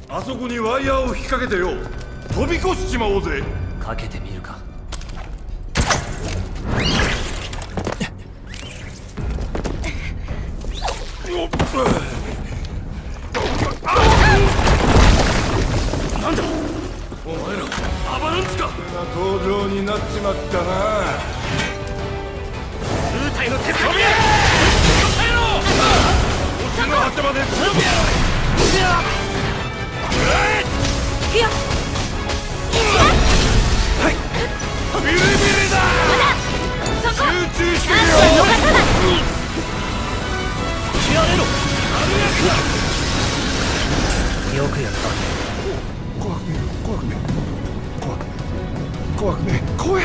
あそこにワイヤーを引っ掛けてよ、飛び越しちまおうぜ。 かけてみるか。 なんだお前ら、アバランチか。登場になっちまったな。 空体の手先へ耐えろ。星の果てまで飛びやろ。 行くよ。 はい、ビリビリだ。 そこ集中してるよ。 逃さない。 やれろ。 よくやった。 怖くねえ、怖くねえ、怖くねえ、怖くねえ、怖え。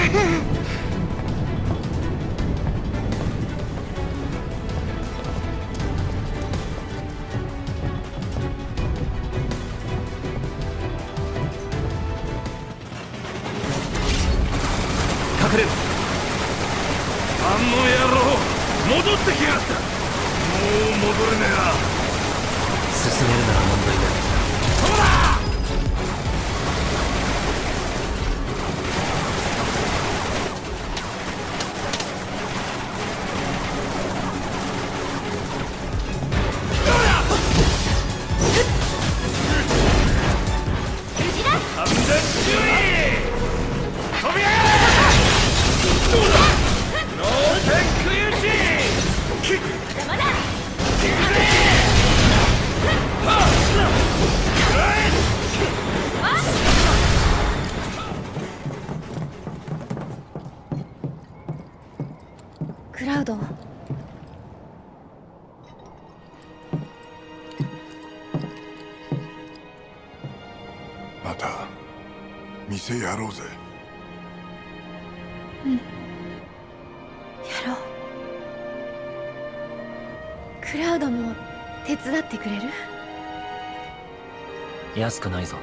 隠れろ。 あの野郎、戻ってきやがった。もう戻れねえな。 進めるなら問題ない。 そうだ。完全注意。飛び上がれ。ノーテンクユーチキック。 邪魔だ。クラウド。 また店やろうぜ。 うん、やろう。クラウドも手伝ってくれる？ 安くないぞ。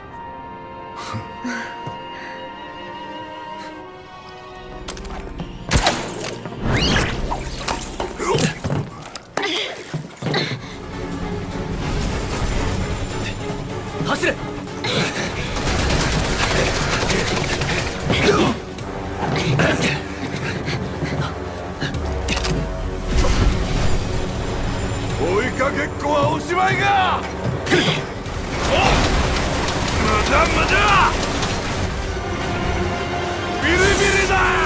走れ。 追いかけっこはおしまいが。無駄無駄。ビリビリだ。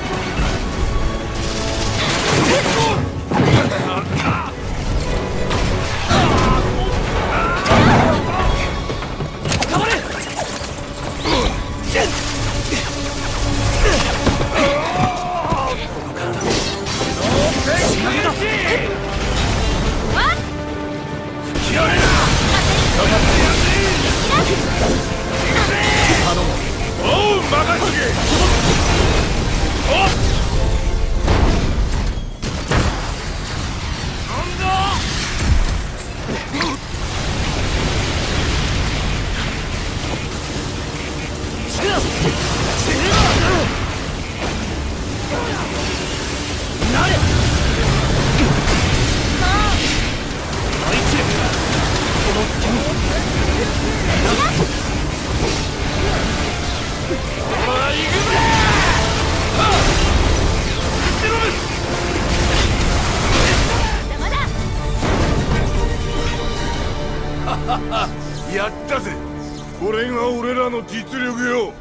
やったぜ。これが俺らの実力よ。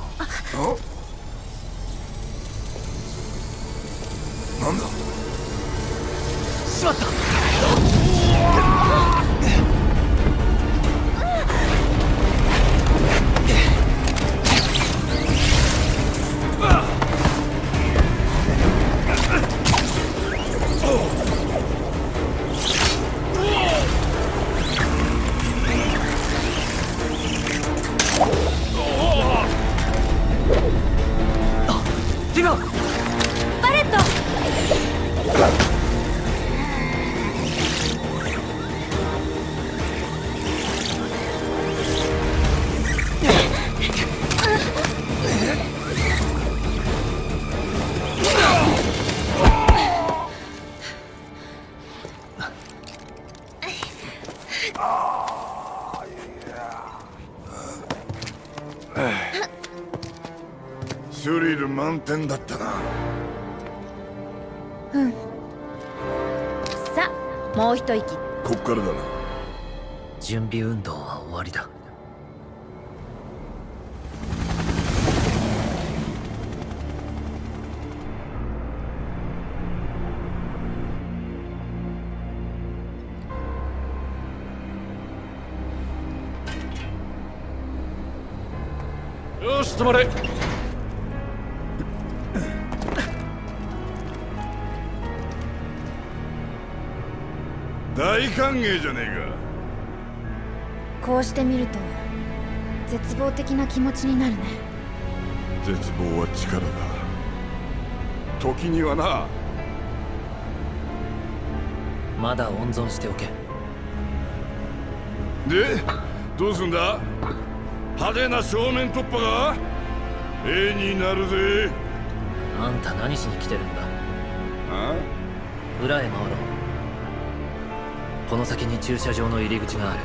なんだ。 しまった。 バレット。 スリル満点だったな。 うん。さあもう一息。 こっからだな。 準備運動は終わりだ。 よし止まれ。 大歓迎じゃねえこうしてみると絶望的な気持ちになるね。 か。絶望は力だ。時にはな。 まだ温存しておけ。 でどうすんだ。派手な正面突破が絵になるぜ。 あんた何しに来てるんだ。 あ裏へ回ろう。この先に駐車場の入り口がある。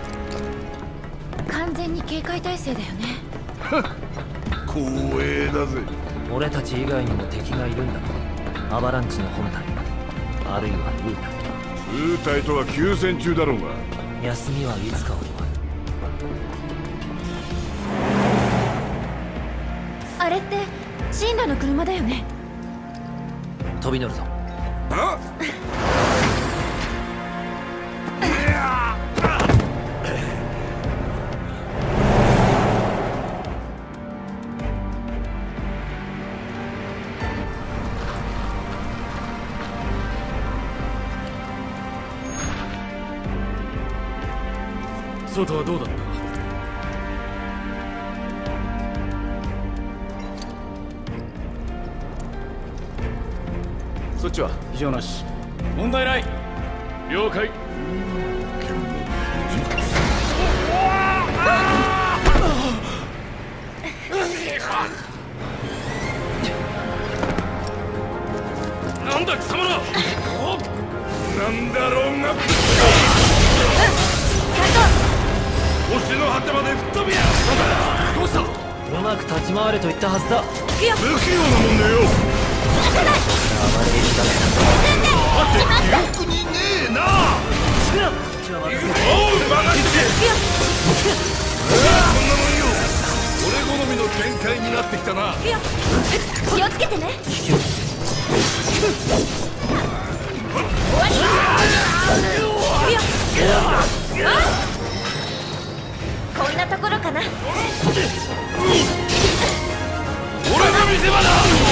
完全に警戒態勢だよね。 光栄だぜ。 俺たち以外にも敵がいるんだ。アバランチの本体、あるいはウー数体とは休戦中だろうが。 タ。休みはいつか終わる。 あれってシンラの車だよね。 飛び乗るぞ。 あ外はどうだった。そっちは異常なし。問題ない。了解。 なんだ貴様ら。なんだろうが。星の果てまで吹っ飛びや。 どうした。 うまく立ち回れと言ったはずだ。 不器用なもんだよ。 暴れるだけだって記憶にねえな。おうバカして。こんなもんよ。俺好みの展開になってきたな。 気をつけてね。こんなところかな。 俺の見せ場だ。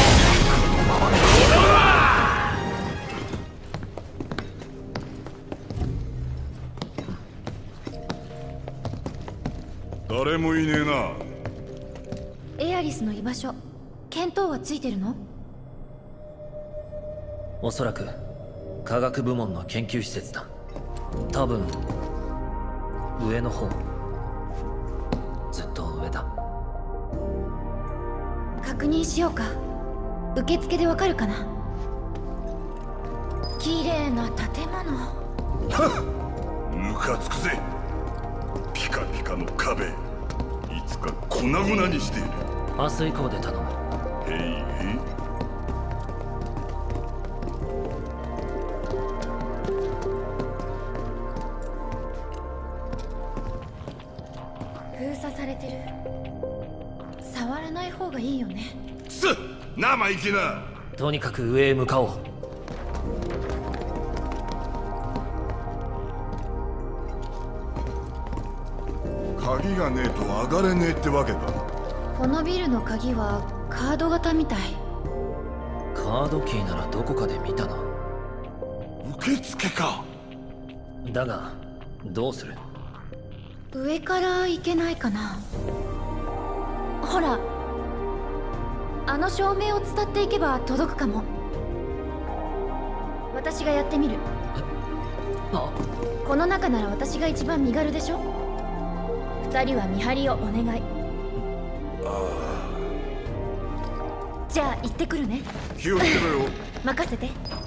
誰もいねえな。 エアリスの居場所、見当はついてるの？ おそらく科学部門の研究施設だ。多分上の方、ずっと上だ。 確認しようか。受付でわかるかな。綺麗な建物。 ムカつくぜ。ピカピカの壁、いつか粉々にして。 明日以降で頼む。 へいへい。 封鎖されてる。触らない方がいいよね。 生意気な。 とにかく上へ向かおう。 鍵がねえと上がれねえってわけか。 このビルの鍵はカード型みたい。 カードキーならどこかで見たな。 受付か。 だがどうする。 上から行けないかな。ほら、あの照明を伝っていけば届くかも。私がやってみる。 あ、 この中なら私が一番身軽でしょ。二人は見張りをお願い。じゃあ行ってくるね。 気をつけろよ。 任せて。